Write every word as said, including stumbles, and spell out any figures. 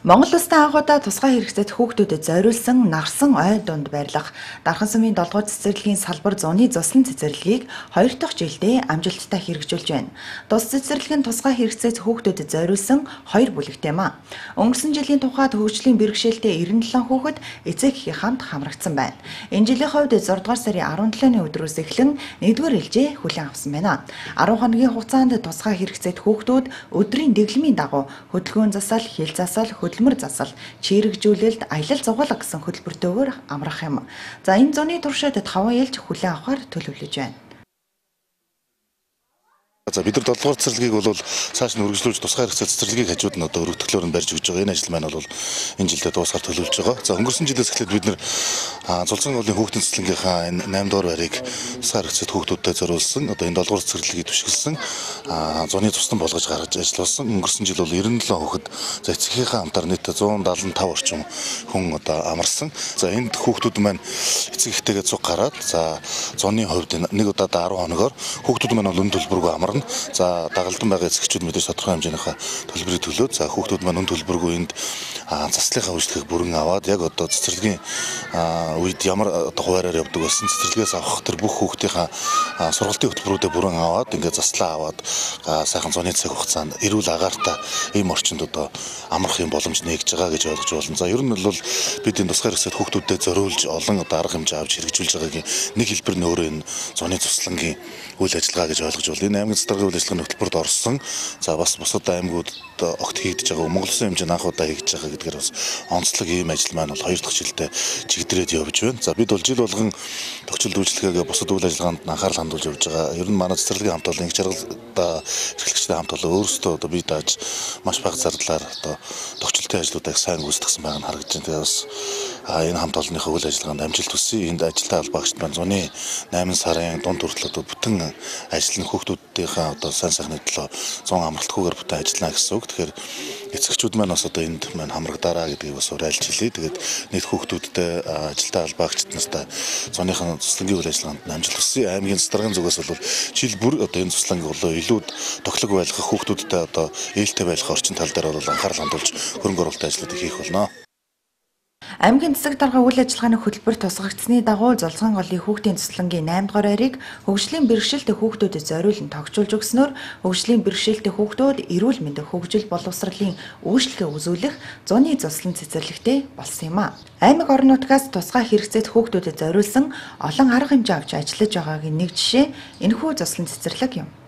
Монгол улсын анхудаа тусгай хэрэгцээт хүүхдүүдэд зориулсан нарсан ой дунд барилах Дархан сумын долгоор цэцэрлэгийн салбар зуны заслан цэцэрлэгийг хоёр дахь жилдээ амжилттай хэрэгжүүлж байна. Тус цэцэрлэг нь тусгай хэрэгцээт хүүхдүүдэд зориулсан хоёр бүлэгтэй юм а. Өнгөрсөн жилийн тухайд хөгжлийн бэрхшээлтэй ninety seven хүүхэд эцэг эхийн хамт хамрагдсан байна. Энэ жилийн хувьд six дугаар сарын seventeen-ны өдрөөс эхлэн нэгдүгээр ээлжээ хүлээн авсан байна. ten хоногийн хугацаанд тусгай хэрэгцээт хүүхдүүд өдрийн дэглэмийн дагуу хөдөлгөөн засал, хил засал, хөдөлмөр засал, чирэгжүүлэлт, аялал зугаалга гэсэн хөтөлбөртөөр амрах юм. За энэ зуны туршид таван ээлж хүлээн авахар төлөвлөж байна. За бид нар долдугаар цэцэрлэгийг бол цааш нь үргэлжлүүлж тусгай хэрэгцээ цэцэрлэгийг хажууд нь одоо өргөтгөлөөр нь барьж өгч байгаа. Энэ ажил маань бол энэ жилдээ дуусгаар төлөвлөж байгаа. За өнгөрсөн жилээс эхлээд бид нар Зулцсан уулын хүүхдийн цэцэрлэгийнхаа энэ eight дугаар байрыг тусгай хэрэгцээт хүүхдүүдэд зориулсан. Одоо энэ долдугаар цэцэрлэгийг түшгэлсэн зуны тусдан болгож гаргаж ажилласан. Өнгөрсөн жил бол ninety seven хүүхэд за эцэгийнхээ хамтаар нийт one seventy-five орчим хүн одоо амарсан. За энд хүүхдүүд маань эцэг эхтэйгээ цуг гараад за зуны хувьд нэг удаа ten хоногоор хүүхдүүд маань бол өндөр төлбөргүй амарна. За дагалдан байгаа эцэгчүүд мэдээж тодорхой хэмжээнийхээ төлбөрийг төлөөд за хүүхдүүд маань өн төлбөргүй энд заслахаа үйлчлэгийг бүрэн аваад яг одоо цэцэрлэгийн үед ямар одоо хуваараар явдаг болсон цэцэрлэгээс авах тэр бүх хүүхдийнхаа сургалтын хөтөлбөрүүдээ бүрэн аваад ингээд заслаа аваад сайхан зуны цаг хугацаанд эрүүл агаартай ийм орчинд одоо амрах юм боломж нээгж байгаа гэж ойлгож байна. За ер нь бол бид энэ тусгай хэрэгцээт хүүхдүүдэд зориулж олон одоо арга хэмжээ авч хэрэгжүүлж байгаагийн нэг хэлбэр нь өөрөө энэ зуны туслангийн үйл ажиллагаа гэж ойлгож байна. Энэ аймгийн цэцэрлэгийн үйл ажиллагааны хөтөлбөрт орсон. За бас бусад аймагуд огт хийгдэж байгаа Монгол Улсын хэмжээнд анх удаа хийгдэж байгаа гэдгээр бас онцлог ийм ажил маань бол хоёр дахь жилдээ чигдрээд явж байна. За бид бол жил болгон төгсөл үйлчлэгээ бусад үйл ажиллагаанд анхаарал хандуулж явж байгаа. Ер нь манай цэцэрлэгийн хамт олон их жаргалтай эрхлэгчтэй хамт олон өөрсдөө одоо бие дааж маш бага зардлаар одоо төгсөлтийн ажлуудыг сайн гүйцэтгэсэн байгаа нь харагдаж байна. Тэгээ бас энэ хамт олонныхоо үйл ажиллагаанд амжилт хүсье. Энд ажилтаа холбоогчд маань зуны eight сарын дунд хүртэл одоо бүтэн ажил нь хүүхдүүдийнхээ одоо сайн сайхны төлөө one амралтгүйгээр бүтэн ажиллана гэсэн үг. Тэгэхээр эцэгчүүд маань бас одоо энд маань хамрагдаараа гэдгийг бас уриалж хэлье. Тэгээд нийт хүүхдүүдтэй ажилтаа холбоогчд настай зуныхаа цэцэрлэгийн үйл ажиллагаанд амжилт хүсье. Аймгийн цэцэрлэгийн зүгээс бол жил бүр одоо энэ цэцэрлэгийн болоо илүү тоглог байлгах хүүхдүүдтэй одоо ээлтэй байх орчин тал дээр бол анхаарал хандуулж хөрөнгө оруулалтын ажлуудыг хийх болно. Аймгийн цэцэг дарга үйл ажиллагааны хөтөлбөр тусгагдсны дагуу Зулцхан голын хүүхдийн цэцэрлэгийн eight дугаар байрыг хөгжлийн бэрхшээлтэй хүүхдүүдэд зориулан тогтжуулж өгснөөр хөгжлийн бэрхшээлтэй хүүхдүүд эрүүл мэндийн хөгжил боловсролын үйлчлэгээ үзүүлэх зуны заслан цэцэрлэгтэй болсон юм а. Аймаг орон нутгаас тусгай хэрэгцээт хүүхдүүдэд зориулсан олон арга хэмжээ авч ажиллаж байгаагийн нэг жишээ энэхүү заслан цэцэрлэг юм.